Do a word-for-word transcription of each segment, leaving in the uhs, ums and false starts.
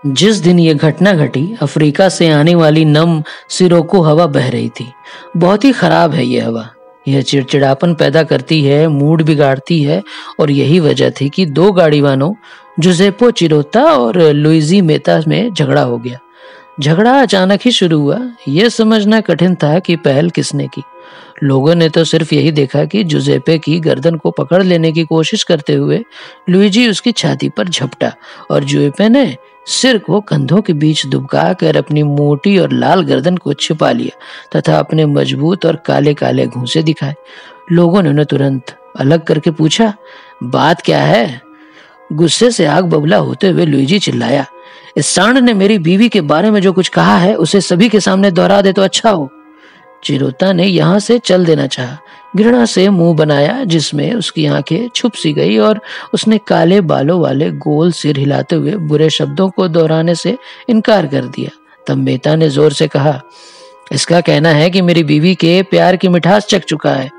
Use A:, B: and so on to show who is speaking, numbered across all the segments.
A: जिस दिन ये घटना घटी, अफ्रीका से आने वाली नम सिरोको हवा बह रही थी। बहुत ही खराब है ये हवा। यह चिड़चिड़ापन पैदा करती है, मूड बिगाड़ती है, और यही वजह थी कि दो गाड़ीवानों जुजेपो चिरोता और लुइजी मेता में झगड़ा हो गया। झगड़ा अचानक ही शुरू हुआ। यह समझना कठिन था कि पहल किसने की। लोगों ने तो सिर्फ यही देखा कि जुजेपे की गर्दन को पकड़ लेने की कोशिश करते हुए लुइजी उसकी छाती पर झपटा और जुजेपे ने सिर को कंधों के बीच दुबका कर अपनी मोटी और लाल गर्दन को छिपा लिया तथा अपने मजबूत और काले काले घूंसे दिखाए। लोगों ने उन्हें तुरंत अलग करके पूछा, बात क्या है? गुस्से से आग बबूला होते हुए लुइजी चिल्लाया, इस सांड ने मेरी बीवी के बारे में जो कुछ कहा है उसे सभी के सामने दोहरा दे तो अच्छा हो। चिरोता ने यहाँ से चल देना चाहा। घृणा से मुंह बनाया जिसमें उसकी आंखें छुप सी गई और उसने काले बालों वाले गोल सिर हिलाते हुए बुरे शब्दों को दोहराने से इनकार कर दिया। तब मेहता ने जोर से कहा, इसका कहना है कि मेरी बीवी के प्यार की मिठास चख चुका है।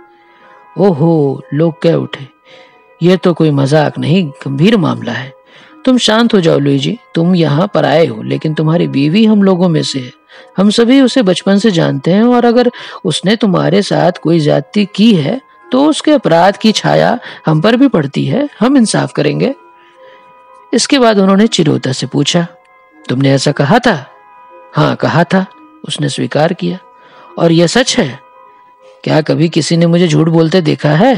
A: ओहो, लोग कह उठे, यह तो कोई मजाक नहीं, गंभीर मामला है। तुम शांत हो जाओ लुइजी, तुम यहाँ पर आए हो, लेकिन तुम्हारी बीवी हम लोगों में से है। हम सभी उसे बचपन से जानते हैं और अगर उसने तुम्हारे साथ कोई ज्यादती की है तो उसके अपराध की छाया हम पर भी पड़ती है। हम इंसाफ करेंगे। इसके बाद उन्होंने चिरोता से पूछा, तुमने ऐसा कहा था? हाँ, कहा था, उसने स्वीकार किया। और यह सच है? क्या कभी किसी ने मुझे झूठ बोलते देखा है?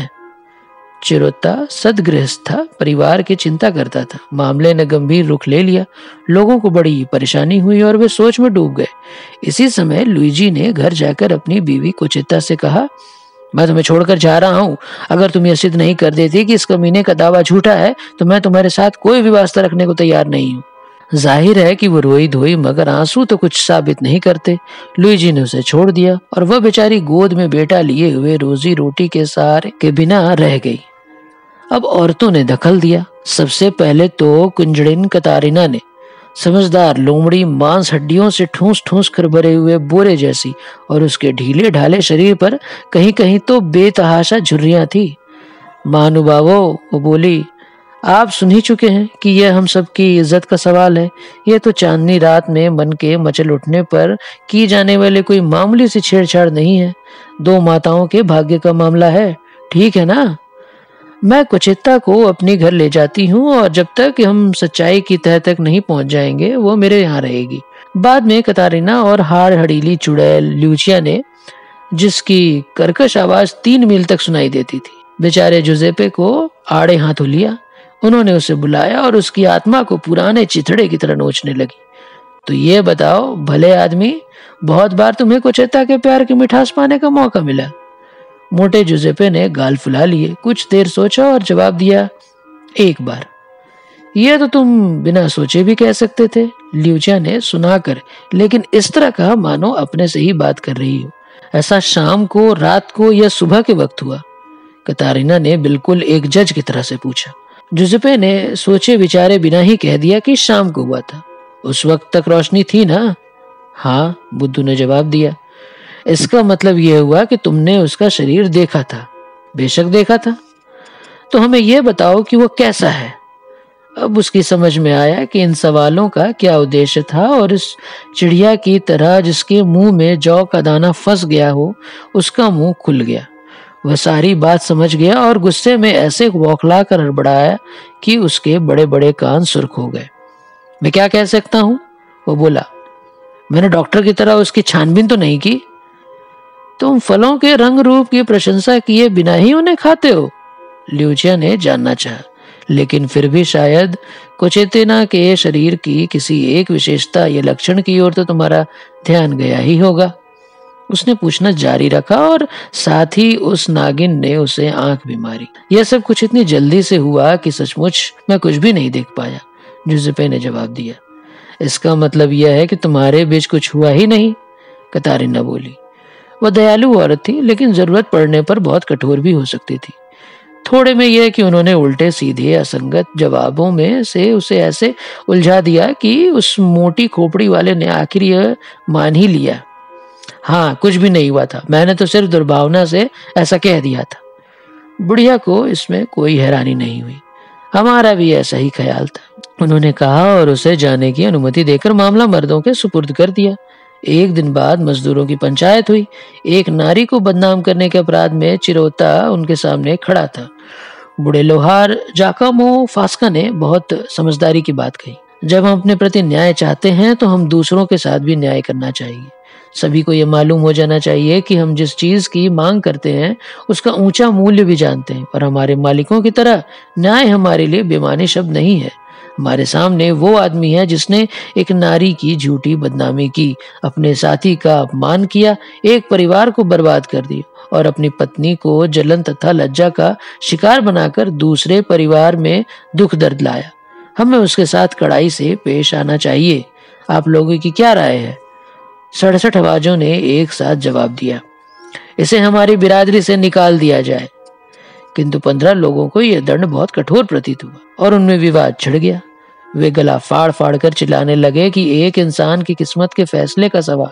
A: चिरोता सदगृहस्थ था, परिवार की चिंता करता था। मामले ने गंभीर रुख ले लिया। लोगों को बड़ी परेशानी हुई और वे सोच में डूब गए। इसी समय लुइजी ने घर जाकर अपनी बीवी कुचिता से कहा, मैं तुम्हें छोड़कर जा रहा हूँ। अगर तुम यह सिद्ध नहीं कर देती कि इस कमीने का दावा झूठा है तो मैं तुम्हारे साथ कोई भी वास्ता रखने को तैयार नहीं हूँ। जाहिर है कि वो रोई धोई, मगर आंसू तो कुछ साबित नहीं करते। लुइजी ने उसे छोड़ दिया और वह बेचारी गोद में बेटा लिए हुए रोजी रोटी के सहारे के बिना रह गई। अब औरतों ने दखल दिया। सबसे पहले तो कुंजड़िन कतारिना ने, समझदार लोमड़ी, मांस हड्डियों से ठूस ठूस कर भरे हुए बोरे जैसी, और उसके ढीले ढाले शरीर पर कहीं कहीं तो बेतहाशा झुर्रियां थी। महानुभावों, वो बोली, आप सुन ही चुके हैं कि यह हम सबकी इज्जत का सवाल है। यह तो चांदनी रात में मन के मचल उठने पर की जाने वाले कोई मामूली सी छेड़छाड़ नहीं है। दो माताओं के भाग्य का मामला है, ठीक है ना? मैं कुचित्ता को अपने घर ले जाती हूँ और जब तक हम सच्चाई की तह तक नहीं पहुंच जाएंगे वो मेरे यहाँ रहेगी। बाद में कतारिना और हाड़ हड़ीली चुड़ैल ल्यूचिया ने, जिसकी कर्कश आवाज तीन मील तक सुनाई देती थी, बेचारे जुजेपे को आड़े हाथों लिया। उन्होंने उसे बुलाया और उसकी आत्मा को पुराने चिथड़े की तरह नोचने लगी। तो ये बताओ भले आदमी, बहुत बार तुम्हें कुचित्ता के प्यार की मिठास पाने का मौका मिला? मोटे जुजेपे ने गाल फुला लिए, कुछ देर सोचा और जवाब दिया, एक बार। यह तो तुम बिना सोचे भी कह सकते थे, ल्यूचिया ने सुनाकर, लेकिन इस तरह का मानो अपने से ही बात कर रही हो। ऐसा शाम को, रात को या सुबह के वक्त हुआ? कतारिना ने बिल्कुल एक जज की तरह से पूछा। जुजेपे ने सोचे विचारे बिना ही कह दिया कि शाम को हुआ था। उस वक्त तक रोशनी थी ना? हाँ, बुद्धू ने जवाब दिया। इसका मतलब यह हुआ कि तुमने उसका शरीर देखा था? बेशक देखा था। तो हमें यह बताओ कि वो कैसा है? अब उसकी समझ में आया कि इन सवालों का क्या उद्देश्य था, और इस चिड़िया की तरह जिसके मुंह में जौ का दाना फंस गया हो, उसका मुंह खुल गया। वह सारी बात समझ गया और गुस्से में ऐसे बौखला कर हड़बड़ाया कि उसके बड़े बड़े कान सुर्ख हो गए। मैं क्या कह सकता हूँ? वो बोला, मैंने डॉक्टर की तरह उसकी छानबीन तो नहीं की। तुम फलों के रंग रूप की प्रशंसा किए बिना ही उन्हें खाते हो? ल्यूचिया ने जानना चाहा, लेकिन फिर भी शायद कुचित्ता के शरीर की किसी एक विशेषता या लक्षण की ओर तो तुम्हारा ध्यान गया ही होगा। उसने पूछना जारी रखा और साथ ही उस नागिन ने उसे आंख भी मारी। यह सब कुछ इतनी जल्दी से हुआ कि सचमुच मैं कुछ भी नहीं देख पाया, जुजेपे ने जवाब दिया। इसका मतलब यह है कि तुम्हारे बीच कुछ हुआ ही नहीं, कतारिना बोली। वह दयालु औरत थी, लेकिन जरूरत पड़ने पर बहुत कठोर भी हो सकती थी। थोड़े में यह कि उन्होंने उल्टे सीधे असंगत जवाबों में से उसे ऐसे उलझा दिया कि उस मोटी खोपड़ी वाले ने आखिर यह मान ही लिया, हाँ, कुछ भी नहीं हुआ था, मैंने तो सिर्फ दुर्भावना से ऐसा कह दिया था। बुढ़िया को इसमें कोई हैरानी नहीं हुई। हमारा भी ऐसा ही ख्याल था। उन्होंने कहा और उसे जाने की अनुमति देकर मामला मर्दों के सुपुर्द कर दिया। एक दिन बाद मजदूरों की पंचायत हुई। एक नारी को बदनाम करने के अपराध में चिरोता उनके सामने खड़ा था। बूढ़े लोहार जाकामो फास्का ने बहुत समझदारी की बात कही। जब हम अपने प्रति न्याय चाहते हैं तो हम दूसरों के साथ भी न्याय करना चाहिए। सभी को यह मालूम हो जाना चाहिए कि हम जिस चीज की मांग करते हैं उसका ऊंचा मूल्य भी जानते हैं, और हमारे मालिकों की तरह न्याय हमारे लिए बेमानी शब्द नहीं है। हमारे सामने वो आदमी है जिसने एक नारी की झूठी बदनामी की, अपने साथी का अपमान किया, एक परिवार को बर्बाद कर दिया और अपनी पत्नी को जलन तथा लज्जा का शिकार बनाकर दूसरे परिवार में दुख दर्द लाया। हमें उसके साथ कड़ाई से पेश आना चाहिए। आप लोगों की क्या राय है? सड़सठ आवाजों ने एक साथ जवाब दिया, इसे हमारी बिरादरी से निकाल दिया जाए। किंतु पंद्रह लोगों को यह दंड बहुत कठोर प्रतीत हुआ और उनमें विवाद छिड़ गया। वे गला फाड़ फाड़ कर चिल्लाने लगे कि एक इंसान की किस्मत के फैसले का सवाल,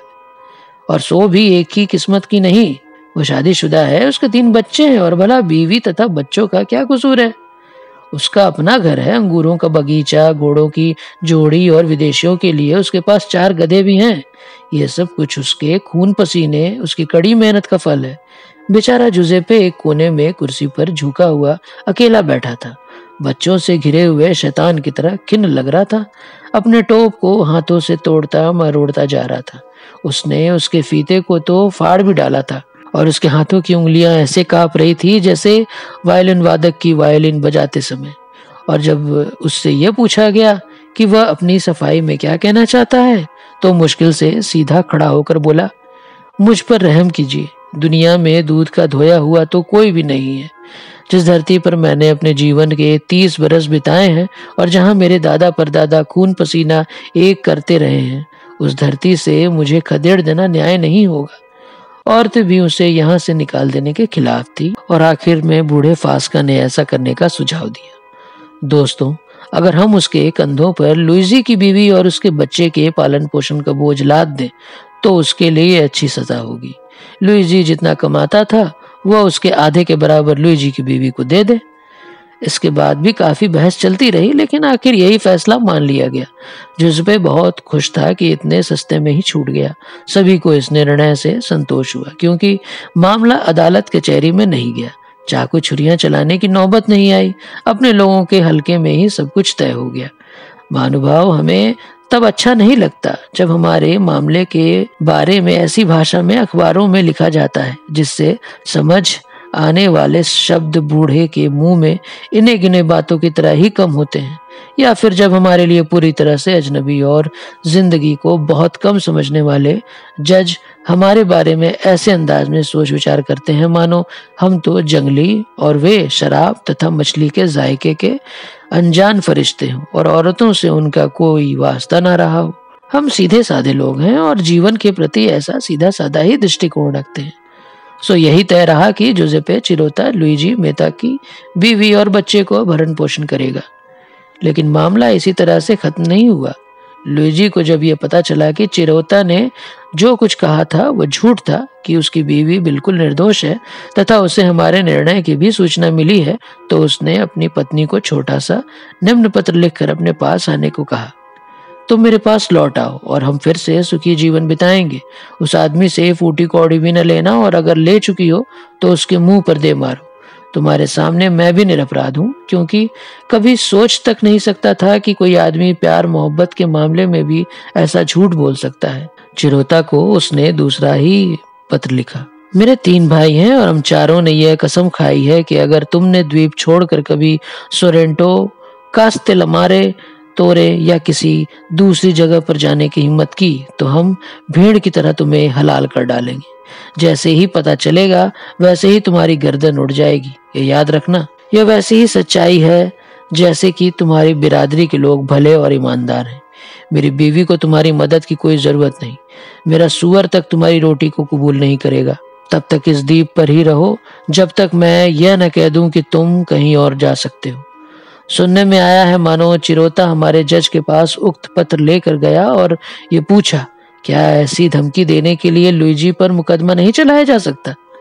A: और सो भी एक ही किस्मत की नहीं। वो शादीशुदा है, उसके तीन बच्चे हैं, और भला बीवी तथा बच्चों का क्या कसूर है? उसका अपना घर है, अंगूरों का बगीचा, घोड़ों की जोड़ी, और विदेशियों के लिए उसके पास चार गधे भी हैं। ये सब कुछ उसके खून पसीने, उसकी कड़ी मेहनत का फल है। बेचारा जुजेपे एक कोने में कुर्सी पर झुका हुआ अकेला बैठा था, बच्चों से घिरे हुए शैतान की तरह खिन्न लग रहा था। अपने टोप को हाथों से तोड़ता मरोड़ता जा रहा था। उसने उसके फीते को तो फाड़ भी डाला था, और उसके हाथों की उंगलियां ऐसे कांप रही थी जैसे वायलिन वादक की वायलिन बजाते समय। और जब उससे यह पूछा गया कि वह अपनी सफाई में क्या कहना चाहता है, तो मुश्किल से सीधा खड़ा होकर बोला, मुझ पर रहम कीजिए। दुनिया में दूध का धोया हुआ तो कोई भी नहीं है। जिस धरती पर मैंने अपने जीवन के तीस बरस बिताए हैं और जहां मेरे दादा परदादा खून पसीना एक करते रहे हैं, उस धरती से मुझे खदेड़ देना न्याय नहीं होगा। औरतें भी उसे यहाँ से निकाल देने के खिलाफ थी, और आखिर में बूढ़े फास्का ने ऐसा करने का सुझाव दिया। दोस्तों, अगर हम उसके कंधों पर लुइजी की बीवी और उसके बच्चे के पालन पोषण का बोझ लाद दें तो उसके लिए अच्छी सजा होगी। लुइजी जितना कमाता था वह उसके आधे के बराबर लुइजी की बीवी को दे दे। इसके बाद भी काफी बहस चलती रही, लेकिन आखिर यही फैसला मान लिया गया। जुज़ेपे बहुत खुश था कि इतने सस्ते में ही छूट गया। सभी को इस निर्णय से संतोष हुआ, क्योंकि मामला अदालत कचहरी में नहीं गया, चाकू छुरियां चलाने की नौबत नहीं आई। अपने लोगों के हलके में ही सब कुछ तय हो गया। महानुभाव, हमें तब अच्छा नहीं लगता जब हमारे मामले के बारे में ऐसी भाषा में अखबारों में लिखा जाता है जिससे समझ आने वाले शब्द बूढ़े के मुंह में इन्हें गिने बातों की तरह ही कम होते हैं, या फिर जब हमारे लिए पूरी तरह से अजनबी और जिंदगी को बहुत कम समझने वाले जज हमारे बारे में ऐसे अंदाज में सोच विचार करते हैं मानो हम तो जंगली और वे शराब तथा मछली के जायके के अनजान फरिश्ते हों और औरतों से उनका कोई वास्ता ना रहा हो। हम सीधे साधे लोग हैं और जीवन के प्रति ऐसा सीधा साधा ही दृष्टिकोण रखते हैं। सो यही तय रहा कि जुज़ेपे चिरोता लुइजी मेहता की बीवी और बच्चे को भरण पोषण करेगा। लेकिन मामला इसी तरह से खत्म नहीं हुआ। लुइजी को जब यह पता चला कि चिरोता ने जो कुछ कहा था वह झूठ था, कि उसकी बीवी बिल्कुल निर्दोष है तथा उसे हमारे निर्णय की भी सूचना मिली है, तो उसने अपनी पत्नी को छोटा सा निम्न पत्र लिखकर अपने पास आने को कहा। तुम मेरे पास लौट आओ और हम फिर से सुखी जीवन बिताएंगे। उस आदमी से फूटी कौड़ी भी न लेना, और अगर ले चुकी हो तो उसके मुंह पर दे मारो। तुम्हारे सामने मैं भी निरपराध हूँ, क्योंकि कभी सोच तक नहीं सकता था कि कोई आदमी प्यार मोहब्बत के मामले में भी ऐसा झूठ बोल सकता है। चिरोता को उसने दूसरा ही पत्र लिखा। मेरे तीन भाई हैं और हम चारों ने यह कसम खाई है कि अगर तुमने द्वीप छोड़कर कभी सोरेंटो, कास्तेलमारे, तोरे या किसी दूसरी जगह पर जाने की हिम्मत की तो हम भेड़ की तरह तुम्हें हलाल कर डालेंगे। जैसे ही पता चलेगा वैसे ही तुम्हारी गर्दन उड़ जाएगी। ये याद रखना, यह वैसी ही सच्चाई है जैसे कि तुम्हारी बिरादरी के लोग भले और ईमानदार हैं। मेरी बीवी को तुम्हारी मदद की कोई जरूरत नहीं। मेरा सुअर तक तुम्हारी रोटी को कबूल नहीं करेगा। तब तक इस द्वीप पर ही रहो जब तक मैं यह न कह दूं कि तुम कहीं और जा सकते हो। सुनने में आया है मानो चिरोता हमारे जज के पास उक्त पत्र लेकर गया और ये पूछा, क्या ऐसी धमकी देने के लिए लुइजी पर मुकदमा नहीं चलाया जा सकता?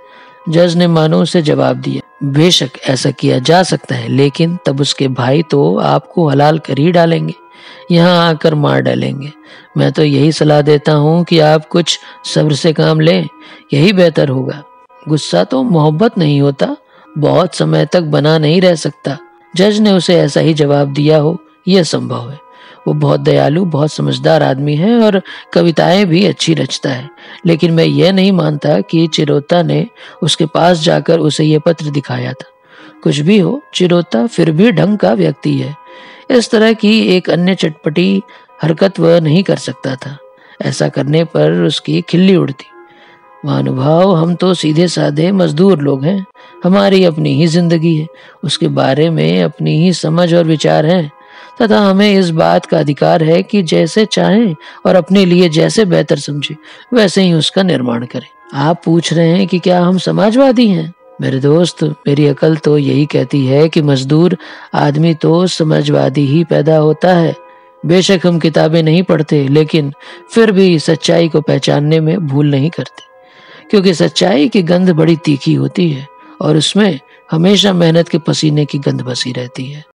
A: जज ने मानो उसे जवाब दिया, बेशक ऐसा किया जा सकता है, लेकिन तब उसके भाई तो आपको हलाल कर ही डालेंगे, यहाँ आकर मार डालेंगे। मैं तो यही सलाह देता हूँ कि आप कुछ सब्र से काम लें, यही बेहतर होगा। गुस्सा तो मोहब्बत नहीं होता, बहुत समय तक बना नहीं रह सकता। जज ने उसे ऐसा ही जवाब दिया हो, यह संभव है। वो बहुत दयालु, बहुत समझदार आदमी है और कविताएं भी अच्छी रचता है, लेकिन मैं यह नहीं मानता कि चिरोता ने उसके पास जाकर उसे यह पत्र दिखाया था। कुछ भी हो, चिरोता फिर भी ढंग का व्यक्ति है। इस तरह की एक अन्य चटपटी हरकत वह नहीं कर सकता था। ऐसा करने पर उसकी खिल्ली उड़ती। महानुभाव, हम तो सीधे साधे मजदूर लोग हैं, हमारी अपनी ही जिंदगी है, उसके बारे में अपनी ही समझ और विचार हैं, तथा हमें इस बात का अधिकार है कि जैसे चाहें और अपने लिए जैसे बेहतर समझे वैसे ही उसका निर्माण करें। आप पूछ रहे हैं कि क्या हम समाजवादी हैं? मेरे दोस्त, मेरी अकल तो यही कहती है कि मजदूर आदमी तो समाजवादी ही पैदा होता है। बेशक हम किताबें नहीं पढ़ते, लेकिन फिर भी सच्चाई को पहचानने में भूल नहीं करते, क्योंकि सच्चाई की गंध बड़ी तीखी होती है और उसमें हमेशा मेहनत के पसीने की गंध बसी रहती है।